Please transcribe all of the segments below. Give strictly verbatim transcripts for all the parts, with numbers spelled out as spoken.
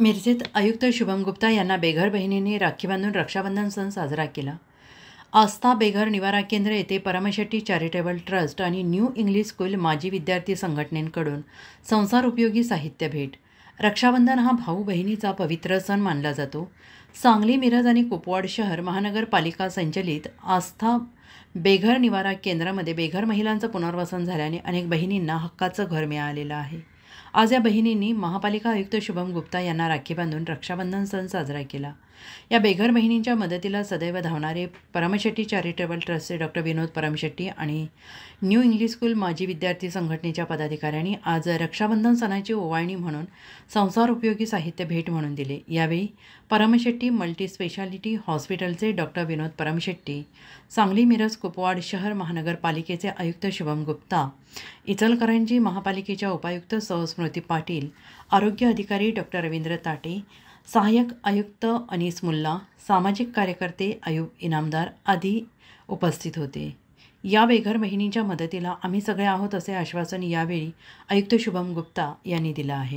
मिरजेत आयुक्त शुभम गुप्ता यांना बेघर बहिणींनी राखी बांधून रक्षाबंधन सण साजरा केला। आस्था बेघर निवारा केंद्र येथे परमशेट्टी चॅरिटेबल ट्रस्ट आणि न्यू इंग्लिश स्कूल माजी विद्यार्थी संघटनेकडून संसार उपयोगी साहित्य भेट। रक्षाबंधन हा भाऊ बहिणीचा पवित्र सण मानला जातो। सांगली, मिरज आणि कुपवाड शहर महानगरपालिका संचलित आस्था बेघर निवारा केंद्रामध्ये बेघर महिलांचं पुनर्वसन झाल्याने अनेक बहिणींना हक्काचं घर मिळालेलं आहे। आज या बहिणींनी महापालिका आयुक्त शुभम गुप्ता यांना राखी बांधून रक्षाबंधन सण साजरा केला। या बेघर बहिणींच्या मदतीला सदैव धावणारे परमशेट्टी चॅरिटेबल ट्रस्टचे डॉक्टर विनोद परमशेट्टी आणि न्यू इंग्लिश स्कूल माजी विद्यार्थी संघटनेच्या पदाधिकाऱ्यांनी आज रक्षाबंधन सणाची ओवाळणी म्हणून संसार उपयोगी साहित्य भेट म्हणून दिले। यावेळी परमशेट्टी मल्टी स्पेशालिटी हॉस्पिटलचे डॉक्टर विनोद परमशेट्टी, सांगली, मिरज, कुपवाड शहर महानगरपालिकेचे आयुक्त शुभम गुप्ता, इचलकरंजी महापालिकेच्या उपायुक्त सौ स्मृती पाटील, आरोग्य अधिकारी डॉक्टर रवींद्र ताटे, सहाय्यक आयुक्त अनीस मुल्ला, सामाजिक कार्यकर्ते अयूब इनामदार आदी उपस्थित होते। या बेघर बहिणींच्या मदतीला आम्ही सगळे आहोत असे आश्वासन यावेळी आयुक्त शुभम गुप्ता यांनी दिलं आहे।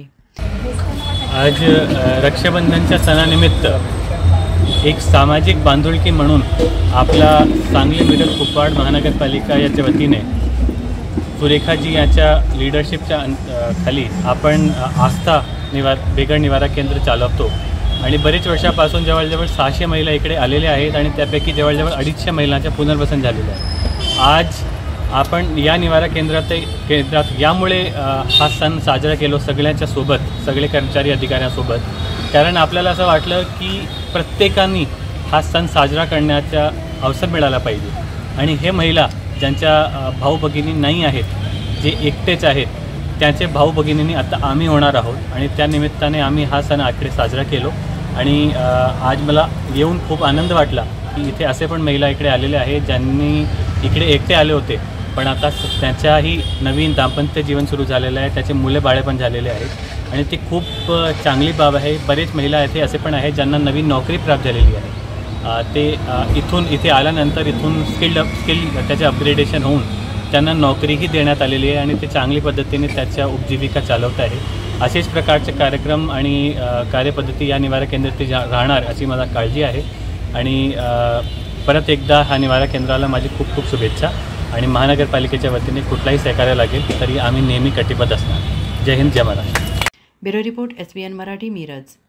आज रक्षाबंधनच्या सणानिमित्त एक सामाजिक बांधिलकी म्हणून आपला सांगली, मिरज, कुपवाड महानगरपालिका याच्या वतीने सुरेखाजी यांच्या लीडरशिपच्या खाली आपण आस्था निवार बेघर निवारा केंद्र चालवतो आणि बरेच वर्षापासून जवळजवळ सहाशे महिला इकडे आलेल्या आहेत आणि त्यापैकी जवळजवळ अडीचशे महिलांच्या पुनर्वसन झालेलं आहे। आज आपण या निवारा केंद्रात केंद्रात यामुळे हा सण साजरा केलो सगळ्यांच्या सोबत, सगळे कर्मचारी अधिकाऱ्यांसोबत, कारण आपल्याला असं वाटलं की प्रत्येकाने हा सण साजरा करण्याचा अवसर मिळाला पाहिजे आणि हे महिला ज्यांच्या भाऊ भगिनी नाही आहेत, जे एकटेच आहेत, त्यांचे भाऊ भगिनींनी आता आम्ही होणार आहोत आणि त्या निमित्ताने आम्ही हा सण आकडे साजरा केलो आणि आज मला येऊन खूप आनंद वाटला की इथे असे पण महिला इकडे आलेले आहेत ज्यांनी इकडे एकटे आले होते पण आता त्यांच्याही नवीन दाम्पत्य जीवन सुरू झालेलं आहे, त्याचे मुले बाळे पण झालेले आहेत आणि ती खूप चांगली बाब आहे। बरेच महिला इथे असे पण आहेत ज्यांना नवीन नोकरी प्राप्त झालेली आहे, ते इथून इथे आल्यानंतर इथून स्किल्ड स्किल त्याचे अपग्रेडेशन होऊन त्यांना नोकरीही देण्यात आलेली आहे आणि ते चांगली पद्धतीने त्याच्या उपजीविका चालवत आहे। असेच प्रकारचे कार्यक्रम आणि कार्यपद्धती या निवारा केंद्रात राहणार अशी मला काळजी आहे आणि परत एकदा हा निवारा केंद्राला माझी खूप खूप शुभेच्छा आणि महानगरपालिकेच्या वतीने कुठलाही सहकार्य लागेल तरी आम्ही नेहमी कटिबद्ध असणार। जय हिंद, जय Maharashtra. Bureau report, S B N Marathi, Miraj.